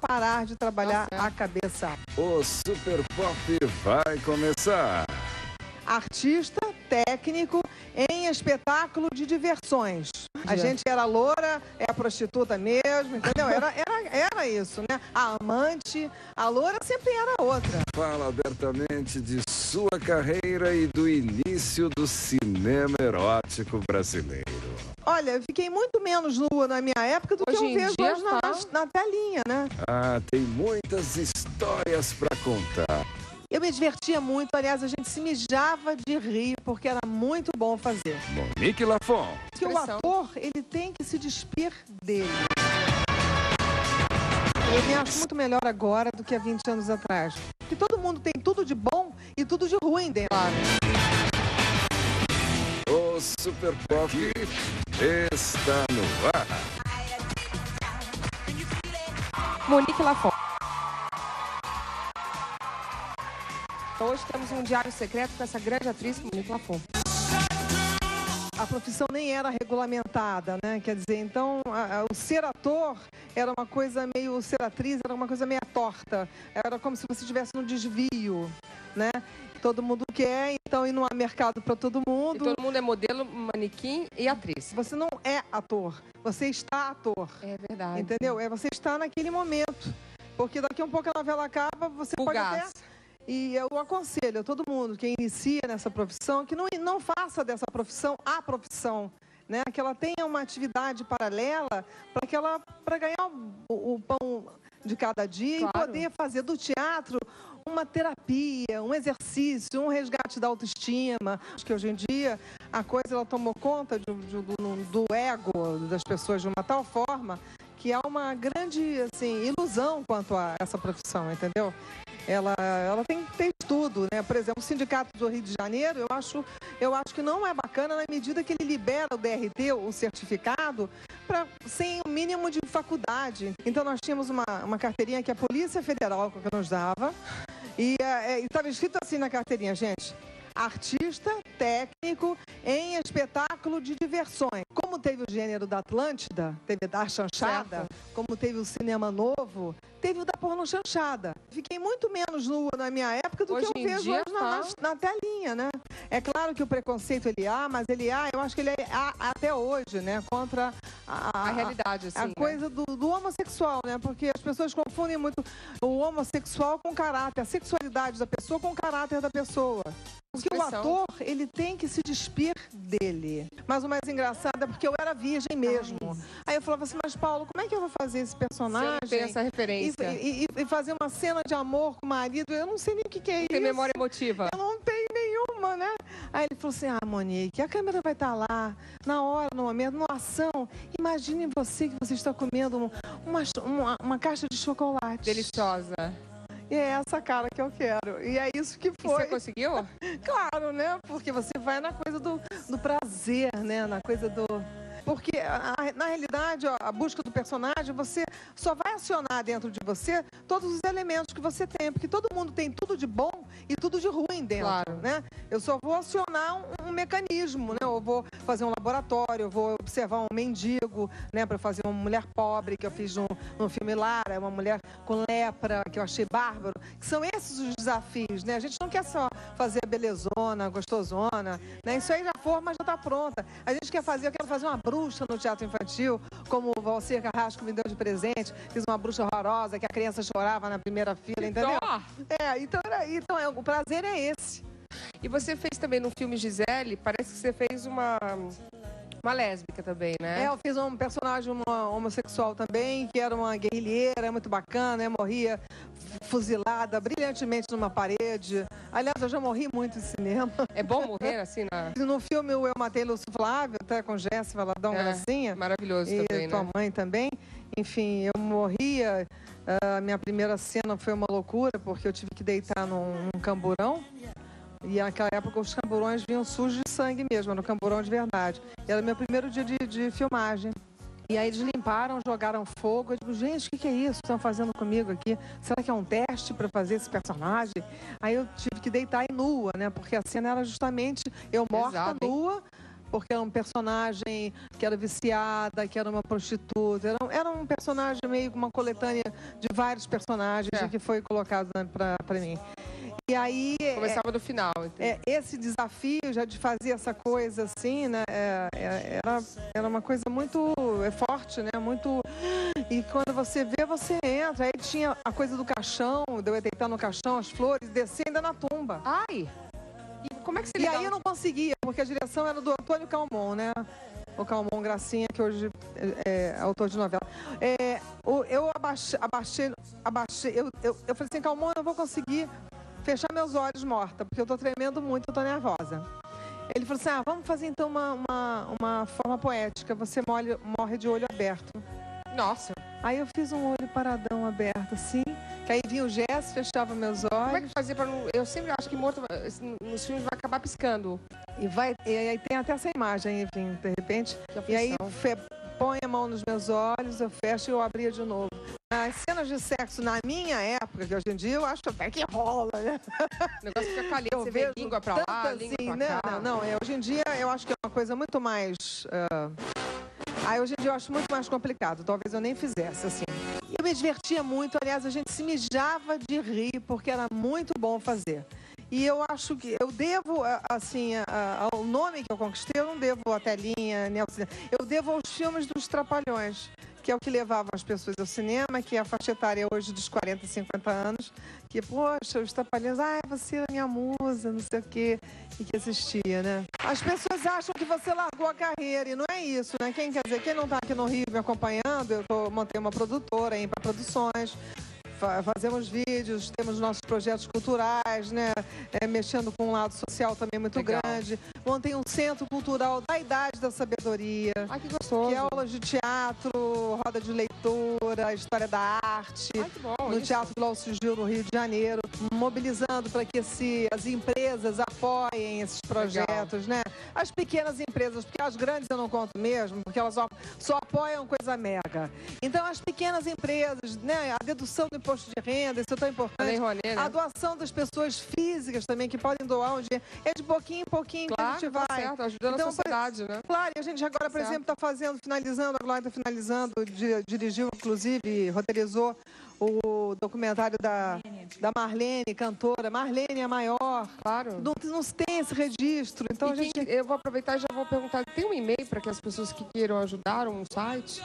parar de trabalhar a cabeça. O Super Pop vai começar. Artista, técnico em espetáculo de diversões. A gente era loura, é a prostituta mesmo, entendeu? Era isso, né? A amante, a loura sempre era outra. Fala abertamente de sua carreira e do início do cinema erótico brasileiro. Olha, eu fiquei muito menos nua na minha época do que eu vejo hoje na telinha, né? Ah, tem muitas histórias pra contar. Eu me divertia muito, aliás, a gente se mijava de rir, porque era muito bom fazer. Monique Lafon. Porque o ator, ele tem que se despir dele. Eu me acho muito melhor agora do que há 20 anos atrás. Porque todo mundo tem tudo de bom e tudo de ruim dentro. Claro. O Super Pop está no ar. Monique Lafon. Hoje temos um diário secreto com essa grande atriz, Monique Lafon. A profissão nem era regulamentada, né? Quer dizer, então, o ser ator era uma coisa meio... O ser atriz era uma coisa meio torta. Era como se você estivesse num desvio, né? Todo mundo quer, então, e não há mercado para todo mundo. E todo mundo é modelo, manequim e atriz. Você não é ator, você está ator. É verdade. Entendeu? Você está naquele momento. Porque daqui a um pouco a novela acaba, você pode até... E eu aconselho a todo mundo que inicia nessa profissão que não faça dessa profissão a profissão, né? Que ela tenha uma atividade paralela para ganhar o pão de cada dia, claro. E poder fazer do teatro uma terapia, um exercício, um resgate da autoestima. Acho que hoje em dia a coisa ela tomou conta do ego das pessoas de uma tal forma que há uma grande assim, ilusão quanto a essa profissão, entendeu? Ela tem tudo, né? Por exemplo, o Sindicato do Rio de Janeiro, eu acho que não é bacana na medida que ele libera o DRT, o certificado, sem o mínimo de faculdade. Então, nós tínhamos uma carteirinha que a Polícia Federal que nos dava, e estava escrito assim na carteirinha, gente: artista, técnico em espetáculo de diversões. Como teve o gênero da Atlântida, teve da chanchada, como teve o cinema novo, teve o da porno chanchada. Fiquei muito menos nua na minha época do que eu vejo hoje na telinha, né? É claro que o preconceito ele há, mas eu acho que ele há até hoje, né? Contra a realidade, assim, a coisa do homossexual, né? Porque as pessoas confundem muito o homossexual com o caráter, a sexualidade da pessoa com o caráter da pessoa. Porque o ator, ele tem que se despir dele. Mas o mais engraçado é porque eu era virgem mesmo. Aí eu falava assim, mas Paulo, como é que eu vou fazer esse personagem? Você não tem essa referência. E fazer uma cena de amor com o marido, eu não sei nem o que é isso. Tem memória emotiva. Eu não tenho nenhuma, né? Aí ele falou assim, Monique, a câmera vai estar lá, na hora, no momento, numa ação. Imagine você que você está comendo uma caixa de chocolate. Deliciosa. E é essa cara que eu quero. E é isso que foi. E você conseguiu? Claro, né? Porque você vai na coisa do prazer, né? Na coisa do... Porque, na realidade, a busca do personagem, você só vai acionar dentro de você todos os elementos que você tem. Porque todo mundo tem tudo de bom e tudo de ruim dentro, claro. Né? Eu só vou acionar um mecanismo, né? Eu vou fazer um laboratório, eu vou observar um mendigo, né? Para fazer uma mulher pobre, que eu fiz no filme Lara, uma mulher com lepra, que eu achei bárbaro. Que são esses os desafios, né? A gente não quer só fazer a belezona, gostosona, né? Isso aí já forma, já está pronta. A gente quer fazer, eu quero fazer uma bruxa no teatro infantil, como o Valcir Carrasco me deu de presente. Fiz uma bruxa horrorosa, que a criança chorava na primeira fila, entendeu? Então o prazer é esse. E você fez também no filme Gisele, parece que você fez uma lésbica também, né? Eu fiz um personagem homossexual também, que era uma guerrilheira, muito bacana, né? Morria fuzilada brilhantemente numa parede. Aliás, eu já morri muito em cinema. É bom morrer assim No filme Eu Matei Lúcio Flávio, até com Jéssica Valadão, gracinha. Maravilhoso e também, tua né? mãe também. Enfim, eu morria. A minha primeira cena foi uma loucura, porque eu tive que deitar num camburão. E naquela época os camburões vinham sujos de sangue mesmo, era um camburão de verdade. E era o meu primeiro dia de filmagem. E aí eles limparam, jogaram fogo. Eu digo, gente, o que é isso que estão fazendo comigo aqui? Será que é um teste para fazer esse personagem? Aí eu tive que deitar nua, né? Porque a cena era justamente eu morta, nua, porque era um personagem que era viciada, que era uma prostituta. Era um personagem meio uma coletânea de vários personagens que foi colocado para mim. E aí... Começava do final. Esse desafio já de fazer essa coisa assim, né? Era uma coisa muito forte, né? Muito... E quando você vê, você entra. Aí tinha a coisa do caixão, de eu deitar no caixão, as flores, descer ainda na tumba. Ai! E como é que você E aí eu não conseguia, porque a direção era do Antônio Calmon, né? O Calmon Gracinha, que hoje é autor de novela. Eu abaixei, eu falei assim, Calmon, eu não vou conseguir fechar meus olhos morta, porque eu tô tremendo muito, eu tô nervosa. Ele falou assim, vamos fazer então uma forma poética, você morre de olho aberto. Nossa! Aí eu fiz um olho paradão aberto, assim, que aí vinha o gesto, fechava meus olhos. Como é que fazia para não... Eu sempre acho que morto nos filmes vai acabar piscando. E aí tem até essa imagem, enfim, de repente. E aí põe a mão nos meus olhos, eu fecho e eu abria de novo. As cenas de sexo na minha época, que hoje em dia eu acho até que rola, né? O negócio fica caliente, você vê língua pra lá, língua pra cá. Não, hoje em dia eu acho que é uma coisa muito mais... hoje em dia eu acho muito mais complicado, talvez eu nem fizesse, assim. Eu me divertia muito, aliás, a gente se mijava de rir, porque era muito bom fazer. E eu acho que eu devo, assim, ao nome que eu conquistei, eu não devo a Telinha, nem ao cinema. Eu devo aos filmes dos Trapalhões, que é o que levavam as pessoas ao cinema, que é a faixa etária hoje dos 40, 50 anos, que, poxa, os Trapalhões, você é a minha musa, não sei o quê, e que assistia, né? As pessoas acham que você largou a carreira, e não é isso, né? Quem não tá aqui no Rio me acompanhando, eu montei uma produtora, Ímpar Produções, fazemos vídeos, temos nossos projetos culturais, né? Mexendo com um lado social também muito grande. Montei um centro cultural da Idade da Sabedoria. Ai, que gostoso. Que é aulas de teatro, roda de leitura, história da arte. Ai, que bom, no Teatro Glaucio Gil, no Rio de Janeiro. Mobilizando para que as empresas apoiem esses projetos, né? As pequenas empresas, porque as grandes eu não conto mesmo, porque elas só apoiam coisa mega. Então, as pequenas empresas, né? A dedução do imposto de renda, isso é tão importante. A doação das pessoas físicas também, que podem doar um dia. É de pouquinho em pouquinho que a gente vai. Certo, ajudando a sociedade, né? Claro, e a gente agora, por exemplo, está finalizando, a Glória está finalizando, dirigiu, inclusive, roteirizou o documentário da Marlene, cantora. Marlene é a maior. Claro. Não tem esse registro. Então eu vou aproveitar e já vou perguntar, tem um e-mail para que as pessoas que queiram ajudar, um site?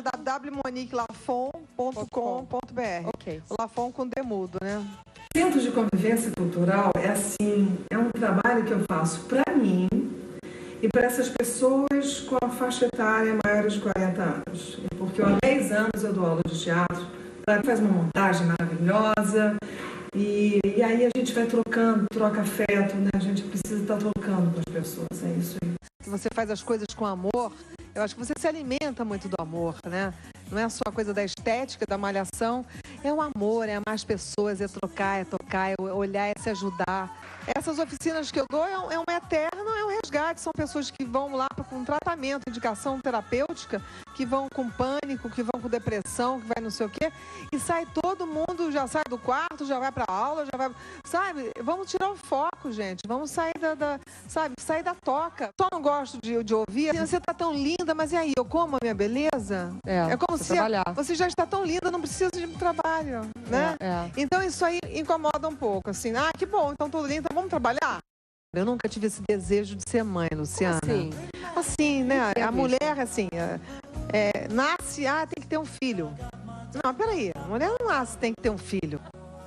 www.moniquelafon.com.br. Ok. Lafon com demudo, né? Centro de Convivência Cultural é um trabalho que eu faço para mim e para essas pessoas com a faixa etária maiores de 40 anos. Porque há 10 anos eu dou aula de teatro, faz uma montagem maravilhosa e aí a gente vai troca afeto, né? A gente precisa estar trocando com as pessoas, é isso aí. Se você faz as coisas com amor, eu acho que você se alimenta muito do amor, né? Não é só a coisa da estética, da malhação, é o amor, é amar as pessoas, é trocar, é tocar, é olhar, é se ajudar. Essas oficinas que eu dou é um eterno, é um resgate. São pessoas que vão lá com um tratamento, indicação terapêutica, que vão com pânico, que vão com depressão, que vai não sei o quê. E sai todo mundo, já sai do quarto, já vai pra aula, já vai... Sabe? Vamos tirar o foco, gente. Vamos sair sair da toca. Só não gosto de ouvir. Você tá tão linda, mas e aí? Eu como a minha beleza? É como se você já está tão linda, não precisa de trabalho, né? Então isso aí incomoda um pouco, assim. Que bom, então tô linda, então vamos trabalhar? Eu nunca tive esse desejo de ser mãe, Luciana. Assim? Assim, né? A mulher, assim, nasce, tem que ter um filho. Não, peraí, a mulher não nasce, tem que ter um filho.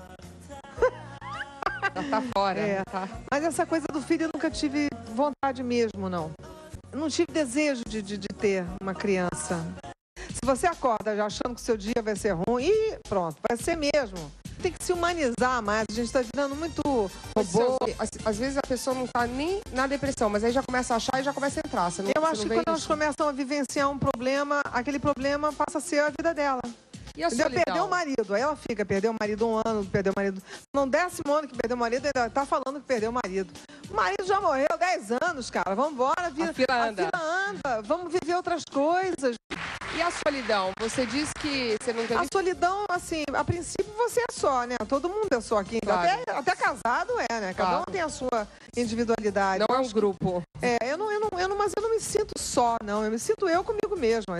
Já tá fora. Tá. Mas essa coisa do filho eu nunca tive vontade mesmo, não. Eu não tive desejo de ter uma criança. Se você acorda já achando que o seu dia vai ser ruim, pronto, vai ser mesmo. Tem que se humanizar mais, a gente está virando muito robô. Às vezes a pessoa não está nem na depressão, mas aí já começa a achar e já começa a entrar. Eu acho que quando elas começam a vivenciar um problema, aquele problema passa a ser a vida dela. E a solidão? Perdeu o marido, aí ela fica, perdeu o marido 1 ano, perdeu o marido... No 10º ano que perdeu o marido, ainda tá falando que perdeu o marido. O marido já morreu 10 anos, cara, vamos embora. A fila anda, vamos viver outras coisas. E a solidão? Você diz que você não teve... A solidão, assim, a princípio você é só, né? Todo mundo é só aqui. Claro. Até casado né? Cada um tem a sua individualidade. Não é um grupo. Mas eu não me sinto só, não. Eu me sinto eu comigo mesma.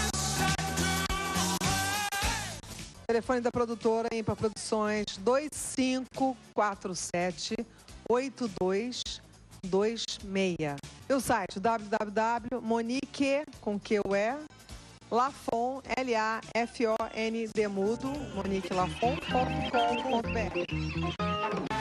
Telefone da produtora Ímpar Produções 2547-8226. Meu site www.monique.lafon, Lafond, mudo, moniquelafon.com.br.